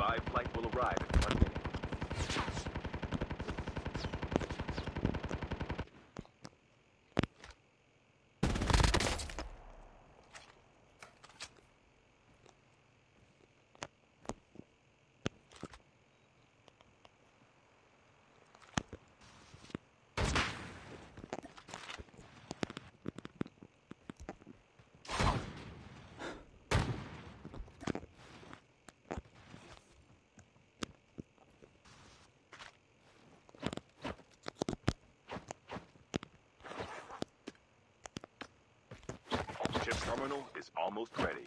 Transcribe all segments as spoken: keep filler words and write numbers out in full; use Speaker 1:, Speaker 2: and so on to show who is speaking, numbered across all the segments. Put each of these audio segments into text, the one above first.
Speaker 1: revived flight will arrive in one minute. Chip terminal is almost ready.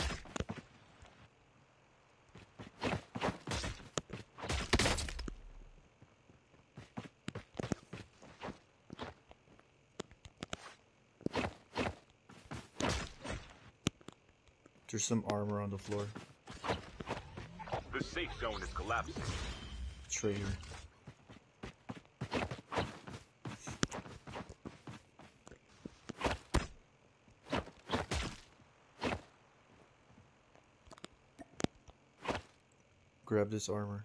Speaker 2: There's some armor on the floor.
Speaker 1: The safe zone is collapsing.
Speaker 2: Traitor. Grab this armor.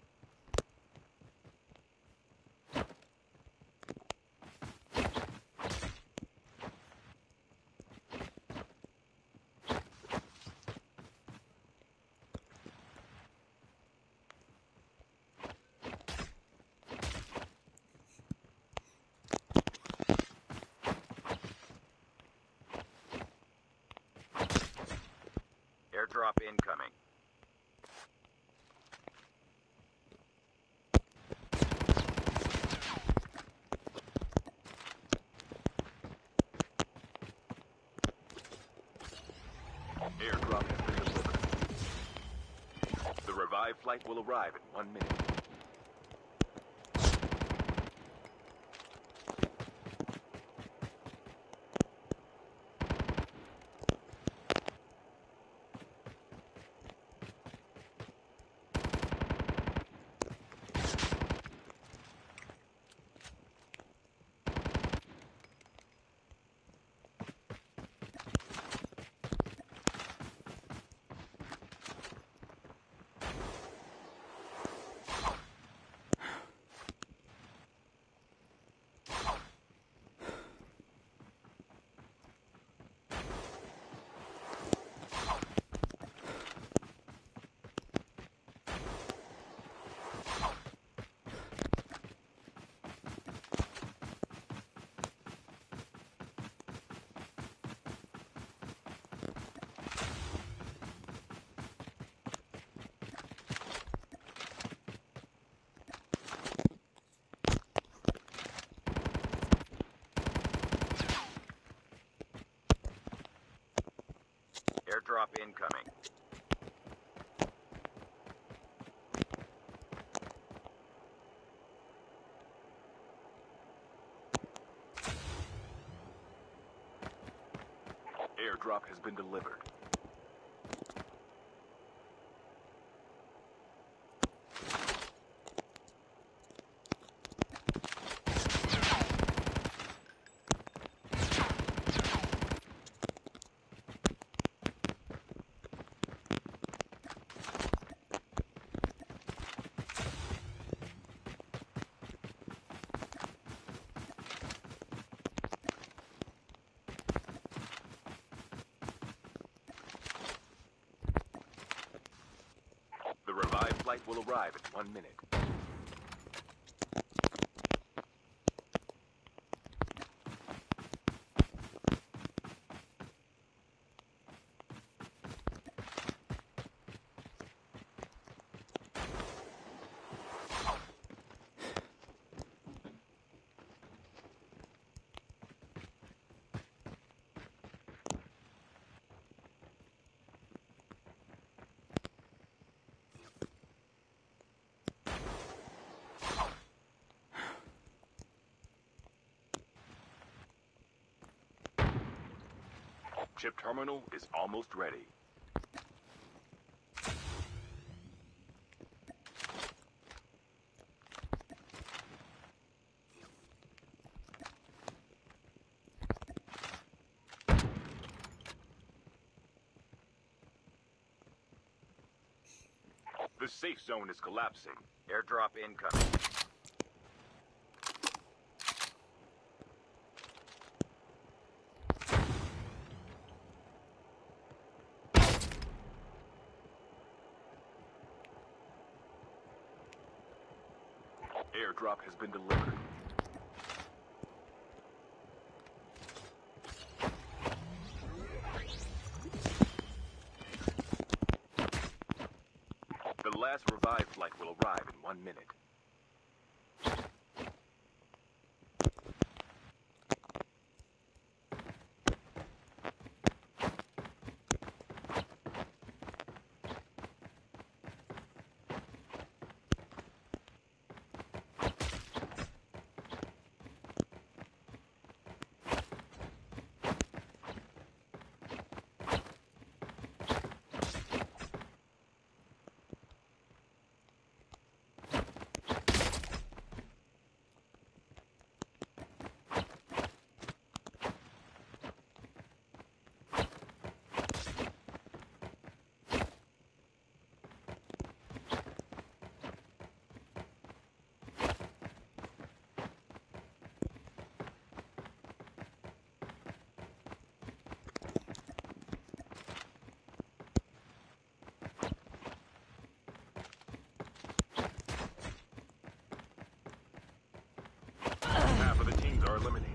Speaker 1: Airdrop incoming. Airdrop has been delivered. The revived flight will arrive in one minute. Airdrop incoming. Airdrop has been delivered. The revived flight will arrive in one minute. Chip terminal is almost ready. The The safe zone is collapsing. Airdrop incoming. Airdrop has been delivered. The last revived flight will arrive in one minute. Half of the teams are eliminated.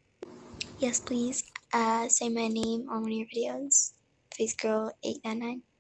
Speaker 3: Yes, please. Uh, say my name on one of your videos. faith girl eight nine nine.